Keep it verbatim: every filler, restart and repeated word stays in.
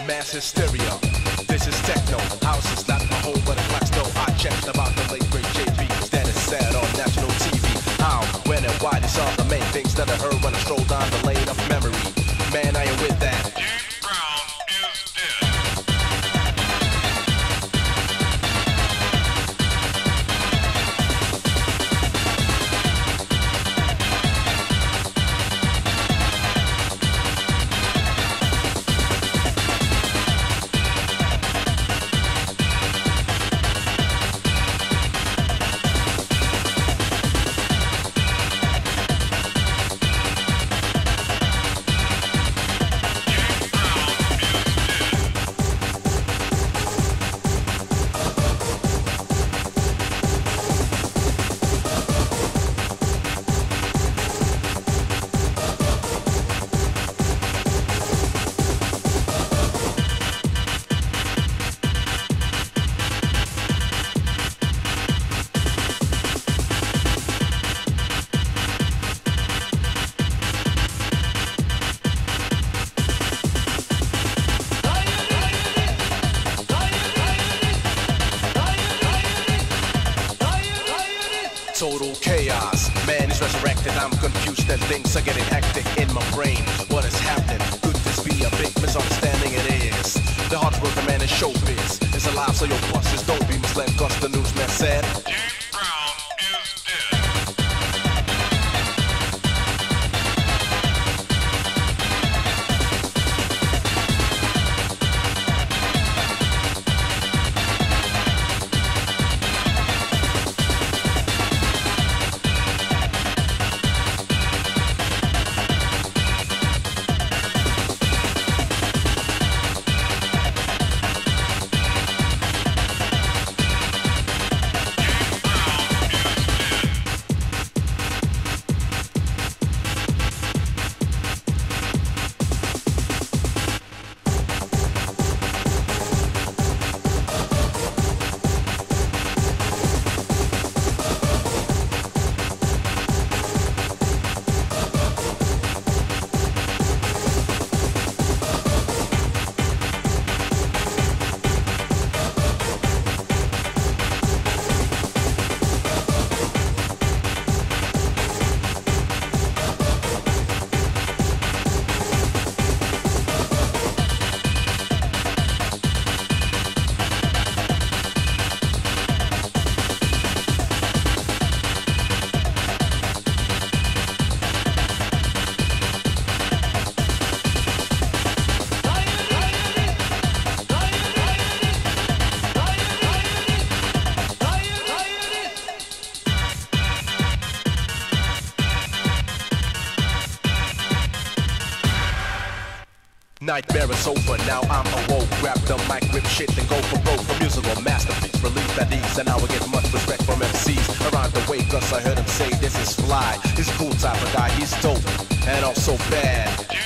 mass hysteria. This is techno, house is not my home, but it flex though. I checked about the late great J B, that is sad on national T V. How, when, and why, these are the main things that I heard when I strolled down the lane of memory. Man, I am with that. Total chaos, man is resurrected. I'm confused and things are getting hectic in my brain. What is happening? Could this be a big misunderstanding? It is. The hard worker man is showbiz. It's alive, so your busters don't be misled, cause the newsman said nightmare is over, now I'm awoke. Grab the mic, rip shit, and go for broke. A musical masterpiece, relief at ease. And now I get much respect from M Cs around the way, cause I heard him say this is fly. He's a cool type of guy, he's dope, and also bad.